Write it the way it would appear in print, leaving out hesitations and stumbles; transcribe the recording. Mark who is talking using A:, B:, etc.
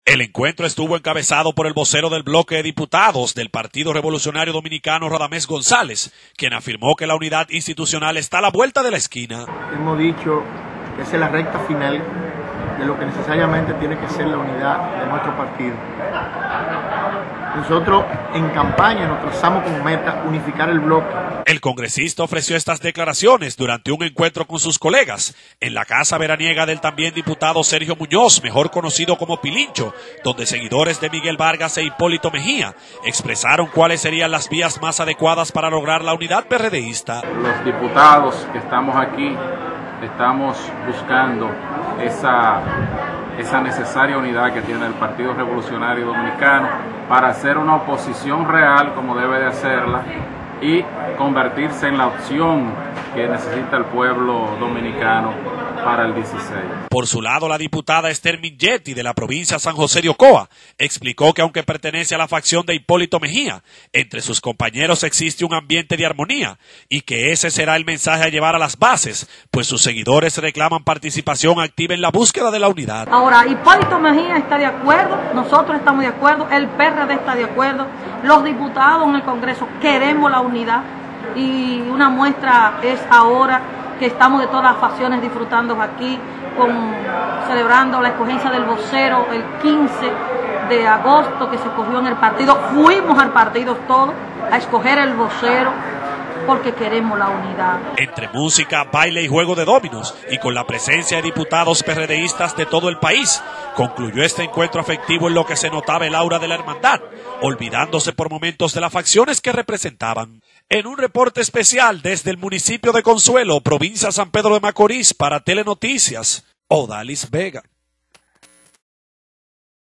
A: El encuentro estuvo encabezado por el vocero del bloque de diputados del Partido Revolucionario Dominicano, Radamés González, quien afirmó que la unidad institucional está a la vuelta de la esquina.
B: Hemos dicho que esa es la recta final de lo que necesariamente tiene que ser la unidad de nuestro partido. Nosotros en campaña nos trazamos como meta unificar el bloque.
A: El congresista ofreció estas declaraciones durante un encuentro con sus colegas en la casa veraniega del también diputado Sergio Muñoz, mejor conocido como Pilincho, donde seguidores de Miguel Vargas e Hipólito Mejía expresaron cuáles serían las vías más adecuadas para lograr la unidad PRDista.
C: Los diputados que estamos aquí estamos buscando esa necesaria unidad que tiene el Partido Revolucionario Dominicano para hacer una oposición real como debe de hacerla y convertirse en la opción que necesita el pueblo dominicano para el 16.
A: Por su lado, la diputada Esther Mingetti de la provincia San José de Ocoa explicó que aunque pertenece a la facción de Hipólito Mejía, entre sus compañeros existe un ambiente de armonía y que ese será el mensaje a llevar a las bases, pues sus seguidores reclaman participación activa en la búsqueda de la unidad.
D: Ahora, Hipólito Mejía está de acuerdo, nosotros estamos de acuerdo, el PRD está de acuerdo, los diputados en el Congreso queremos la unidad y una muestra es ahora que estamos de todas las facciones disfrutando aquí, celebrando la escogencia del vocero el 15 de agosto que se escogió en el partido. Fuimos al partido todos a escoger el vocero porque queremos la unidad.
A: Entre música, baile y juego de dominos, y con la presencia de diputados PRDistas de todo el país, concluyó este encuentro afectivo en lo que se notaba el aura de la hermandad, olvidándose por momentos de las facciones que representaban. En un reporte especial desde el municipio de Consuelo, provincia San Pedro de Macorís, para Telenoticias, Odalis Vega.